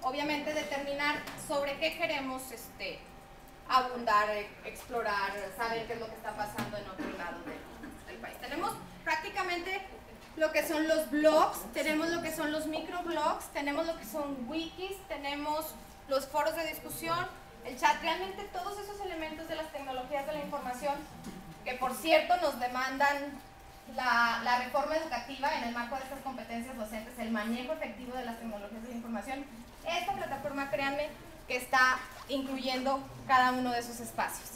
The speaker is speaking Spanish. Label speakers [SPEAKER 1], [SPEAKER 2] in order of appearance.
[SPEAKER 1] obviamente determinar sobre qué queremos abundar, explorar, saber qué es lo que está pasando en otro lado del país. Tenemos prácticamente lo que son los blogs, tenemos lo que son los microblogs, tenemos lo que son wikis, tenemos los foros de discusión, el chat, realmente todos esos elementos de las tecnologías de la información, que por cierto nos demandan la reforma educativa en el marco de estas competencias docentes, el manejo efectivo de las tecnologías de la información. Esta plataforma, créanme, que está incluyendo cada uno de esos espacios.